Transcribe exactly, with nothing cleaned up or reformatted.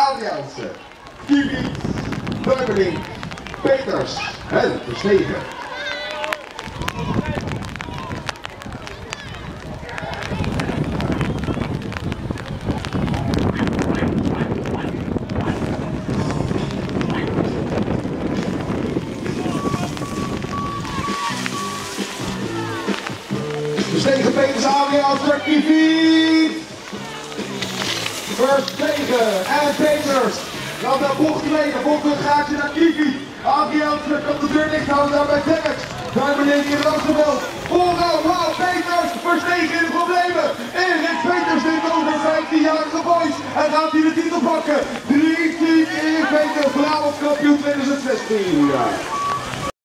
Adriaanse, Kiwi, Duimelink, Peters en Verstegen. Verstegen, Peters, Adriaanse, Kiwi, Verstegen en Peters. Dan de bocht geleden, volgt een gaatje naar Kiwi. Adriaanse kan de deur dicht houden daar bij Tex. Duimelink in het achterveld. Vooral, wauw, Peters, Verstegen in de problemen. Erik Peters neemt over vijftienjarige boys. En gaat hij de titel pakken. drie tien Erik Peters, Brabants kampioen tweeduizend zestien.